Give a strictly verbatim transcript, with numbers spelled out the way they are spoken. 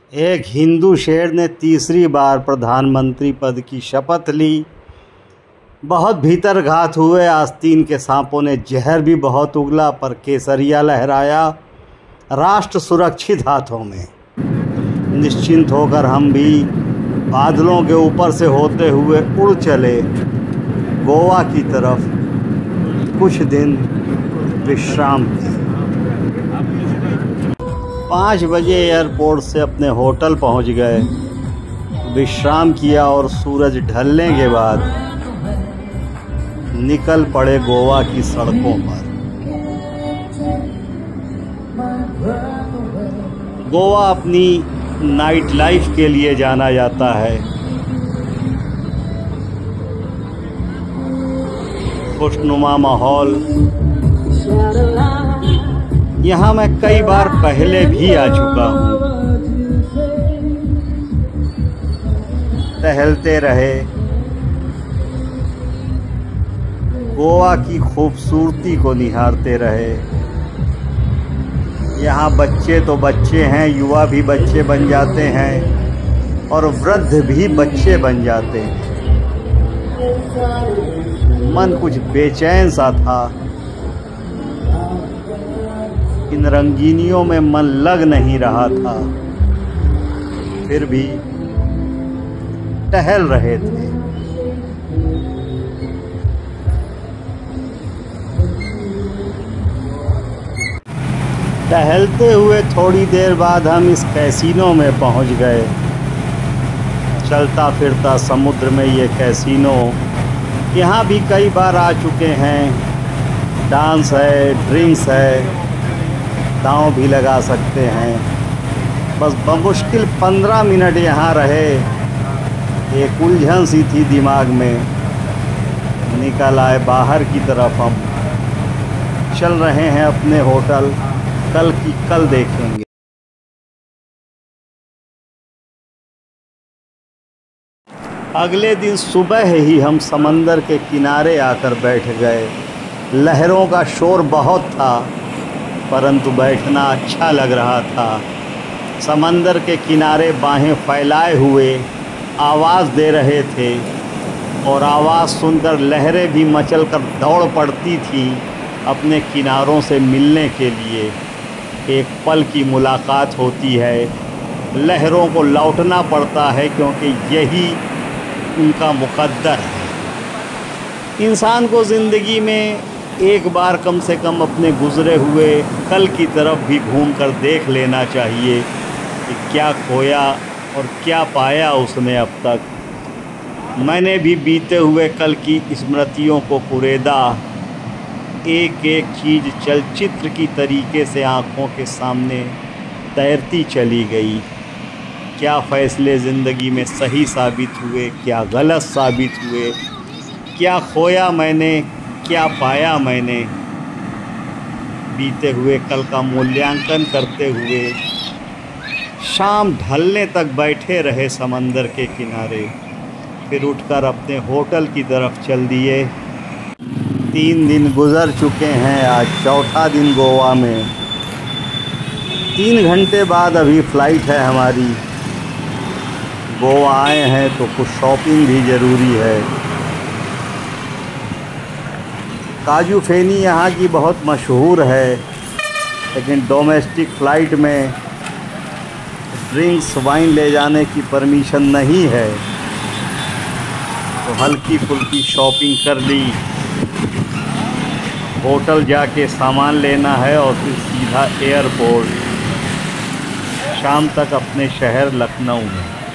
एक हिंदू शेर ने तीसरी बार प्रधानमंत्री पद की शपथ ली। बहुत भीतर घात हुए आस्तीन के सांपों ने जहर भी बहुत उगला, पर केसरिया लहराया राष्ट्र सुरक्षित हाथों में। निश्चिंत होकर हम भी बादलों के ऊपर से होते हुए उड़ चले गोवा की तरफ कुछ दिन विश्राम की। पाँच बजे एयरपोर्ट से अपने होटल पहुंच गए, विश्राम किया और सूरज ढलने के बाद निकल पड़े गोवा की सड़कों पर। गोवा अपनी नाइट लाइफ के लिए जाना जाता है। खुशनुमा माहौल। यहाँ मैं कई बार पहले भी आ चुका हूँ। टहलते रहे, गोवा की खूबसूरती को निहारते रहे। यहाँ बच्चे तो बच्चे हैं, युवा भी बच्चे बन जाते हैं और वृद्ध भी बच्चे बन जाते हैं। मन कुछ बेचैन सा था, इन रंगीनियों में मन लग नहीं रहा था, फिर भी टहल रहे थे। टहलते हुए थोड़ी देर बाद हम इस कैसीनो में पहुंच गए। चलता फिरता समुद्र में ये कैसीनो, यहाँ भी कई बार आ चुके हैं। डांस है, ड्रिंक्स है, दांव भी लगा सकते हैं। बस बमुश्किल पंद्रह मिनट यहाँ रहे, एक उलझन सी थी दिमाग में। निकल आए बाहर की तरफ। हम चल रहे हैं अपने होटल, कल की कल देखेंगे। अगले दिन सुबह ही हम समंदर के किनारे आकर बैठ गए। लहरों का शोर बहुत था, परंतु बैठना अच्छा लग रहा था। समंदर के किनारे बाहें फैलाए हुए आवाज़ दे रहे थे और आवाज़ सुनकर लहरें भी मचलकर दौड़ पड़ती थी अपने किनारों से मिलने के लिए। एक पल की मुलाकात होती है, लहरों को लौटना पड़ता है क्योंकि यही उनका मुकद्दर है। इंसान को ज़िंदगी में एक बार कम से कम अपने गुज़रे हुए कल की तरफ भी घूम कर देख लेना चाहिए कि क्या खोया और क्या पाया उसने अब तक। मैंने भी बीते हुए कल की स्मृतियों को कुरेदा। एक एक चीज़ चलचित्र की तरीके से आँखों के सामने तैरती चली गई। क्या फ़ैसले ज़िंदगी में सही साबित हुए, क्या गलत साबित हुए, क्या खोया मैंने, क्या पाया मैंने। बीते हुए कल का मूल्यांकन करते हुए शाम ढलने तक बैठे रहे समंदर के किनारे, फिर उठकर अपने होटल की तरफ चल दिए। तीन दिन गुजर चुके हैं, आज चौथा दिन गोवा में। तीन घंटे बाद अभी फ़्लाइट है हमारी। गोवा आए हैं तो कुछ शॉपिंग भी ज़रूरी है। काजू फेनी यहाँ की बहुत मशहूर है, लेकिन डोमेस्टिक फ़्लाइट में ड्रिंक्स वाइन ले जाने की परमिशन नहीं है, तो हल्की फुल्की शॉपिंग कर ली। होटल जाके सामान लेना है और फिर सीधा एयरपोर्ट। शाम तक अपने शहर लखनऊ में।